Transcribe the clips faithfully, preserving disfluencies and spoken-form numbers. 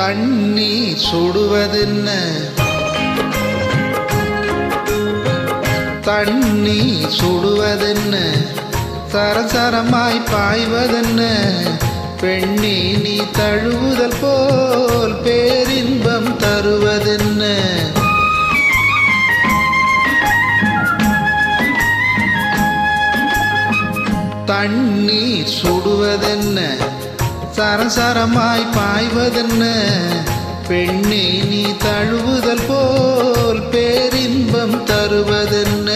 தண்ணீர் சுடுவதென்ன தண்ணீர் சுடுவதென்ன சரசரமாய் பாய்வதென்ன பெண்ணே நீ தழுவுதல் போல் பேரின்பம் தருவதென்ன தண்ணீர் சுடுவதென்ன சரசரமாய் பாய்வதென்ன பெண்ணே நீ தழுவுதல் போல் பேரின்பம் தருவதென்ன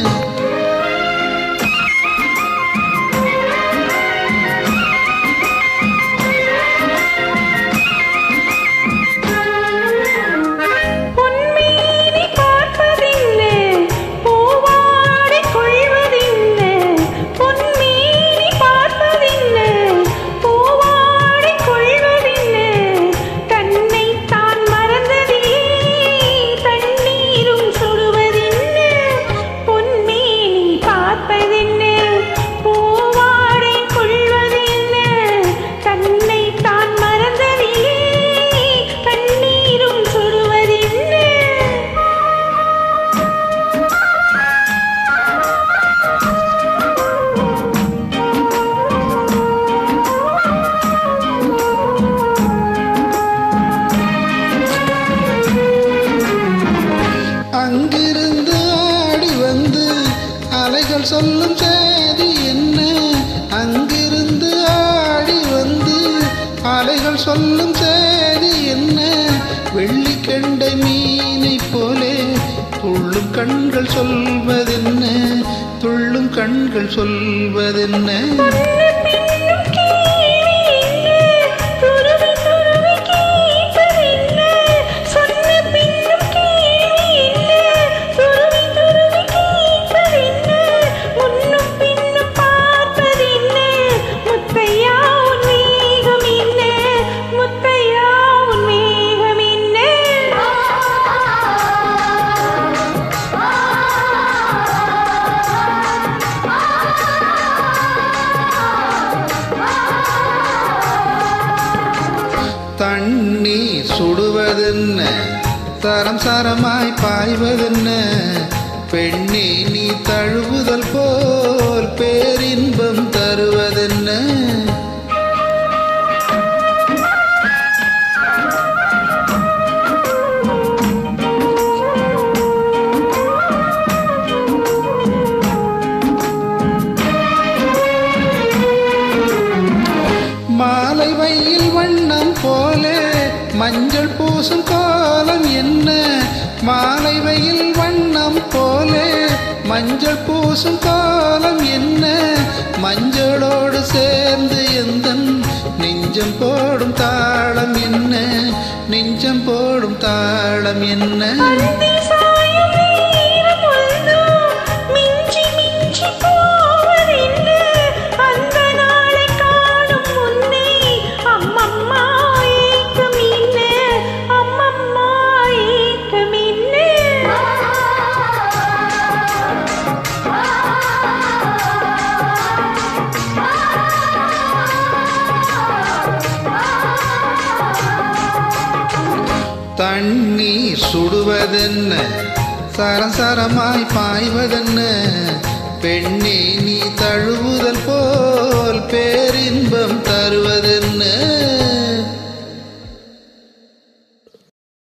அங்கிருந்து ஆடி வந்து அலைகள் சொல்லும் செய்தி என்ன அங்கிருந்து ஆடி வந்து அலைகள் சொல்லும் செய்தி என்ன வெள்ளி கெண்டை மீனை போலே துள்ளும் கண்கள் சொல்வதென்ன துள்ளும் கண்கள் சொல்வதென்ன தண்ணீர் சுடுவதென்ன சரம் சரமாய் பாய்வதென்ன பெண்ணே நீ தழுவுதல் போல் பேரின்பம் தருவதென்ன மாலை வெயில் வண்ணம் போலே மஞ்சள் பூசும் கோலம் என்ன மாலை வெயில் வண்ணம் போலே மஞ்சள் பூசும் கோலம் என்ன மஞ்சளோடு சேர்ந்து எந்தன் நெஞ்சம் போடும் தாளம் என்ன நெஞ்சம் போடும் தாளம் என்ன தண்ணீர் சுடுவதென்ன சரசரமாய் பாய்வதென்ன பெண்